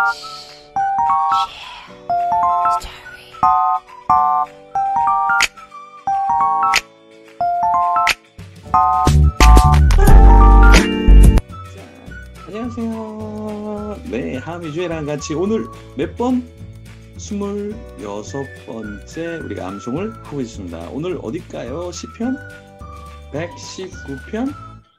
안녕하세요. 네, 하미주애랑 같이 오늘 몇 번? 26번째 우리가 암송을 하고 있습니다. 오늘 어딜까요? 시편 119편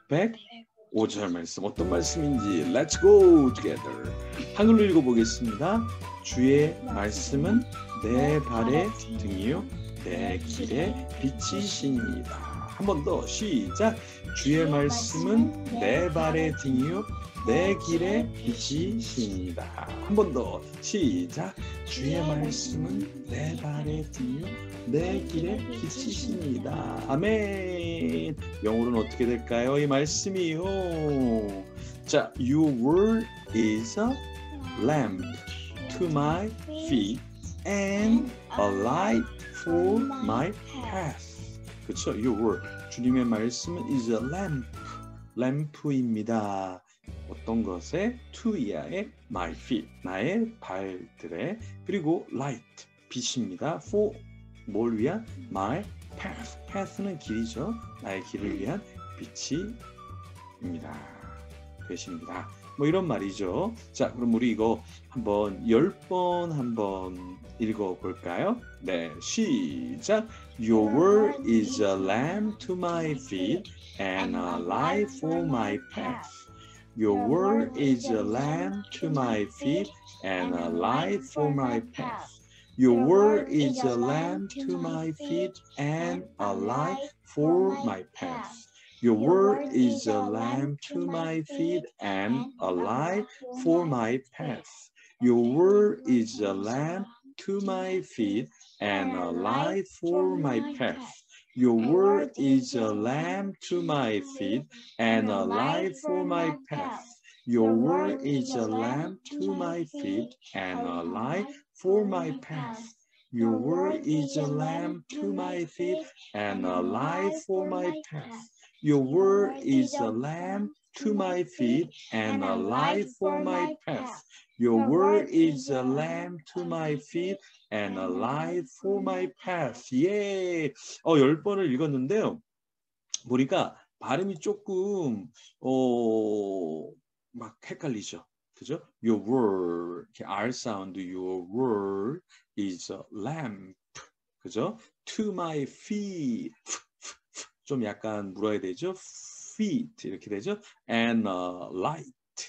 105절 말씀. 어떤 말씀인지 Let's go together. 한글로 읽어보겠습니다. 주의 말씀은 내 발의 등이요 내 길의 빛이시니이다. 한 번 더 시작. 주의 말씀은 내 발의 등이요 내 길의 빛이시니이다. 한 번 더 시작. 주의 말씀은 내 발의 등이요 내 길의 빛이시니이다. 아멘. 영어로는 어떻게 될까요? 이 말씀이요. 자, Your word is a lamp to my feet and a light for my path. 그렇죠? Your word. 주님의 말씀은 is a lamp. 램프입니다. 어떤 것에? to 이하의 my feet, 나의 발들에. 그리고 light, 빛입니다. for, 뭘 위한? my path. path는 길이죠. 나의 길을 위한 빛이입니다. 되십니다. 뭐 이런 말이죠. 자, 그럼 우리 이거 한번 10번 한번 읽어볼까요? 네, 시작. Your word is a lamp to my feet and a light for my path. Your word is a lamp to my feet and a light for my path. Your word is a lamp to my feet and a light for my path. Your word is a lamp to my feet and a light for my path. Your word is a lamp to my feet and a light for my path. Your word is a lamp to my feet and a light for my path. Your word is a lamp to my feet and a light for my path. Your word is a lamp to my feet and a light for my path. Your word is a lamp to my feet and a light for my path. Your word is a lamp to my feet and a light for my path. 예. 10번을 읽었는데요. 보니까 발음이 조금 막 헷갈리죠. 그죠? Your word, R 사운드, your word is a lamp. 그죠? To my feet. 좀 약간 물어야 되죠. feet 이렇게 되죠. And light,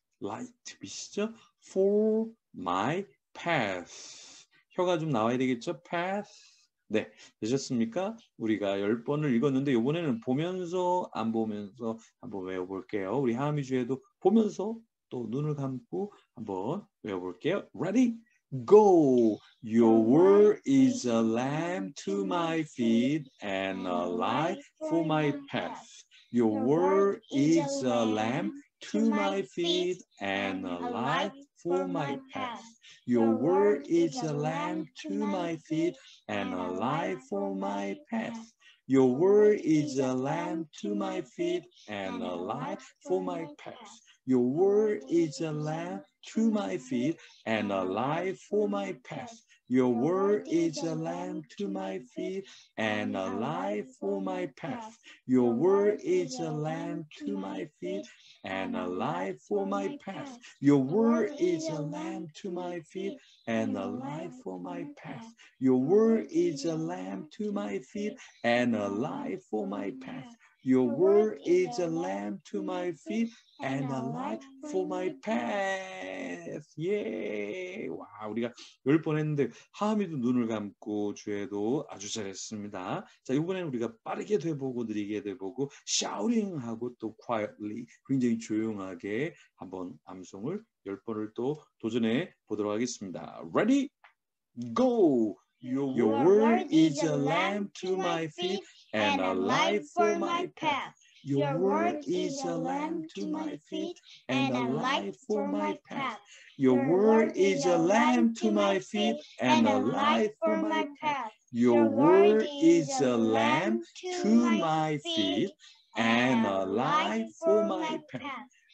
빛이죠. For my path. 혀가 좀 나와야 되겠죠. path. 네, 되셨습니까? 우리가 10번을 읽었는데 이번에는 보면서 안 보면서 한번 외워볼게요. 우리 하미주에도 보면서 또 눈을 감고 한번 외워볼게요. Ready? Go! Your word is a lamp to my feet and a light for my path. Your word is a lamp to my feet and a light for my path. Your word is a lamp to my feet and a light for my path. Your word is a lamp to my feet and a light for my path. Your word is a lamp to my feet and a light for my path. Your word is a lamp to my feet and a light for my path. Your word is a lamp to my feet and a light for my path. Your word is a lamp to my feet and a light for my path. Your word is a lamp to my feet and a light for my path. Your word is a lamp to my feet and a light for my path. 예. 와, 우리가 10번 했는데 하미도 눈을 감고 주에도 아주 잘했습니다. 자, 이번에는 우리가 빠르게 돼보고 느리게 돼보고 샤우팅하고 또 quietly 굉장히 조용하게 한번 암송을 10번을 또 도전해 보도록 하겠습니다. Ready? Go! Your word is a lamp to my feet and a light for my path. Your word is a lamp to my feet and a light for my path. Your word is a lamp to my feet and a light for my path. Your word is a lamp to my feet and a light for my path.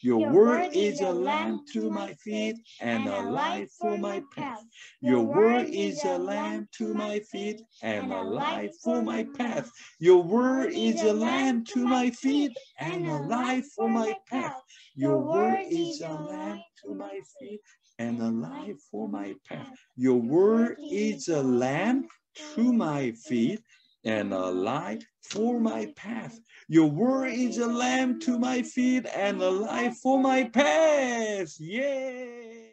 Your word is a lamp to my feet and a light for my path. Your word is a lamp to my feet and a light for my path. Your word is a lamp to my feet and a light for my path. Your word is a lamp to my feet and a light for my path. Your word is a lamp to my feet and a light for my path. Your word is a lamp to my feet and a light for my path. Yeah.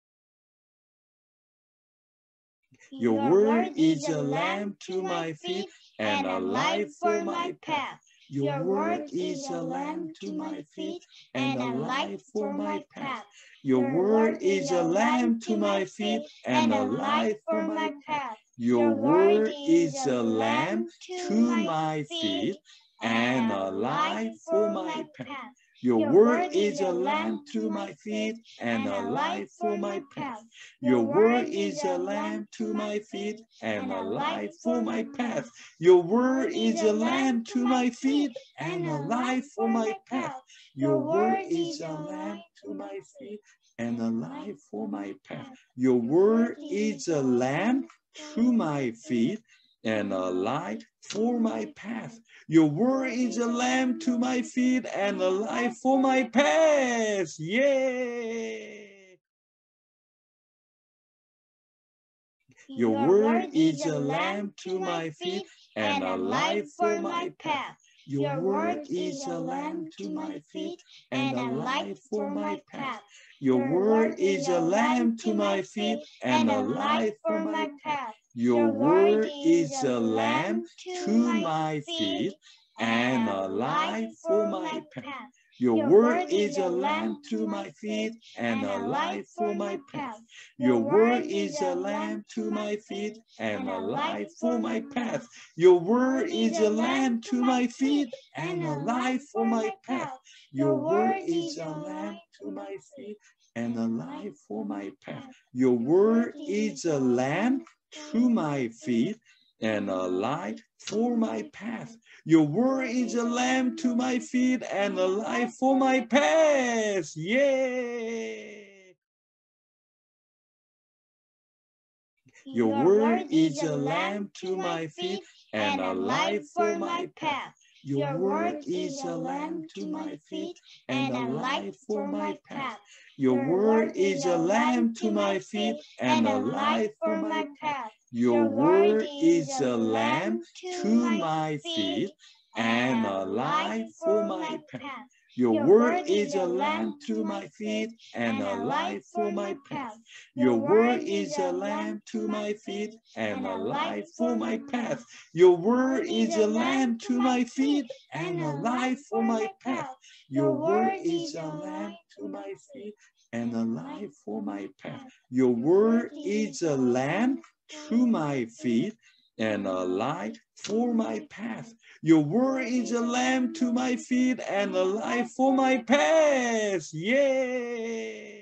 Your word is a lamp to my feet and a light for my path. Your word is a lamp to my feet and a light for my path. Your word is a lamp to my feet and a light for my path. Your word is a lamp to my feet and a light for my path. Your word is a lamp to my feet and a light for my path. Your word is a lamp to my feet and a light for my path. Your word is a lamp to my feet and a light for my path. Your word is a lamp to my feet and a light for my path. Your word is a lamp to my feet and a light for my path. Your word is a lamp to my feet and a light for my path. Yeah. Your word is a lamp to my feet and a light for my path. Your word is a lamp to my feet and a light for my path. Your word is a lamp to my feet and a light for my path. Your word is a lamp to my feet and a light for my path. Your word is a lamp to my feet and a light for my path. Your word is a lamp to my feet and a light for my path. Your word is a lamp to my feet and a light for my path. Your word is a lamp to my feet and a light for my path. Your word is a lamp to my feet and a light for my path. Your word is a lamp to my feet and a light for my path. Yeah. Your word is a lamp to my feet and a light for my path. Your word is a lamp to my feet and a light for my path. Your word is a lamp to my feet and a light for my path. Your word is a lamp to my feet and a light for my path. Your word is a lamp to my feet and a light for my path. Your word is a lamp to my feet and a light for my path. Your word is a lamp to my feet and a light for my path. Your word is a lamp to my feet and a light for my path. Your word is a lamp to my feet and a light for my path. Your word is a lamp to my feet and a light for my path. Yeah.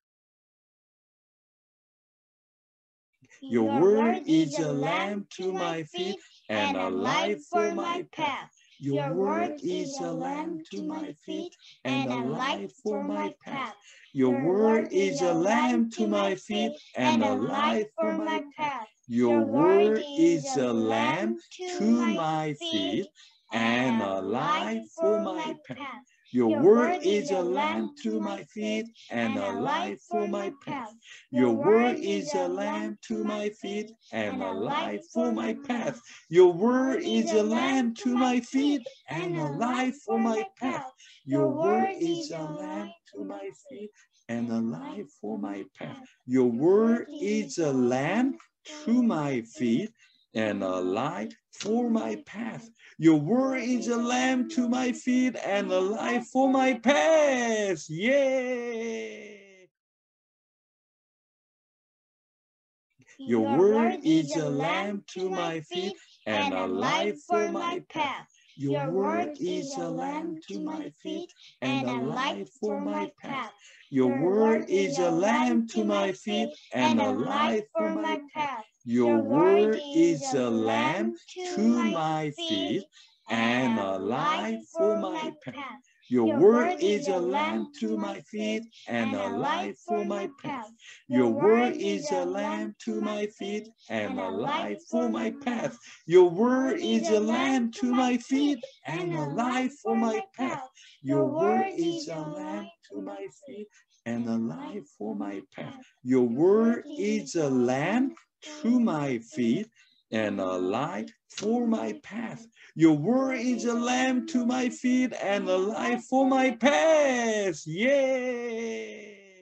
Your word is a lamp to my feet and a light for my path. Your word is a lamp to my feet and a light for my path. Your word is a lamp to my feet and a light for my path. Your word is a lamp to my feet and a light for my path. Your word is a lamp to my feet and a light for my path. Your word is a lamp to my feet and a light for my path. Your word is a lamp to my feet and a light for my path. Your word is a lamp to my feet and a light for my path. Your word is a lamp to my feet and a light for my path. Your word is a lamp to my feet and a light for my path. Yeah. Your word is a lamp to my feet and a light for my path. Your word is a lamp to my feet and a light for my path. Your word is a lamp to my feet and a light for my path. Your word is a lamp to my feet and a light for my path. Your word is a lamp to my feet and a light for my path. Your word is a lamp to my feet and a light for my path. Your word is a lamp to my feet and a light for my path. Your word is a lamp to my feet and a light for my path. Your word is a lamp to my feet and a light for my path. Your word is a lamp to my feet and a light for my path. Yay!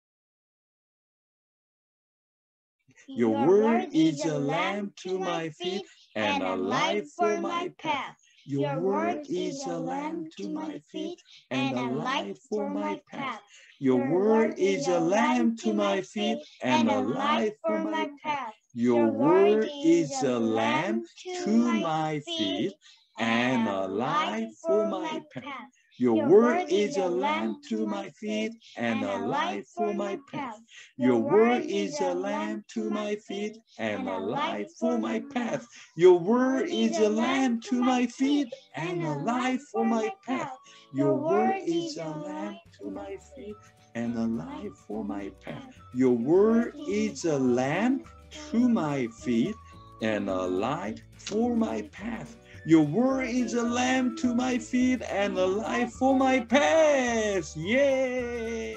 Your word is a lamp to my feet and a light for my path. Your word is a lamp to my feet and a light for my path. Your word is a lamp to my feet and a light for my path. Your word is a lamp to my feet and a light for my path. Your word is a lamp to my feet and a light for my path. Your word is a lamp to my feet and a light for my path. Your word is a lamp to my feet and a light for my path. Your word is a lamp to my feet and a light for my path. Your word is a lamp to my feet and a light for my path. Your word is a lamp to my feet and a light for my path. Yay!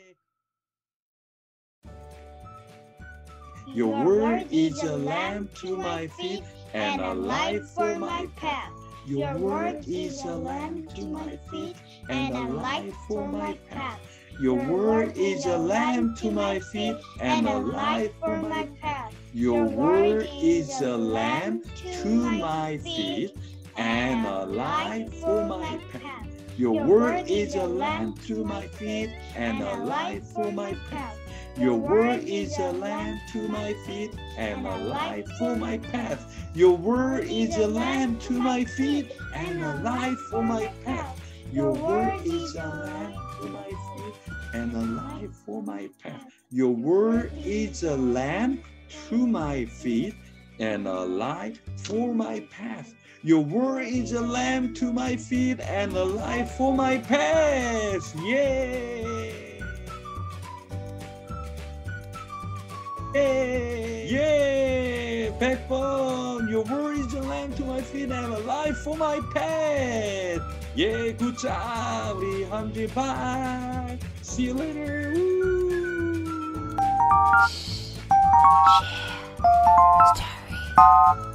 Your word is a lamp to my feet and a light for my path. Your word is a lamp to my feet and a light for my path. Your word is a lamp to my feet and a light for my path. Your word is a lamp to my feet and a light for my path. Your word is a lamp to my feet and a light for my path. Your word is a lamp to my feet and a light for my path. Your word is a lamp to my feet and a light for my path. Your word is a lamp to my feet and a light for my path. Your word is a lamp to my feet and a light for my path. Your word is a lamp to my feet and a light for my path. Yay! Yay! Yay! 100번! Your word is a lamp to my feet and a light for my path. Yeah, good job. 우리 함께 bye. See you later. Woo. Share story.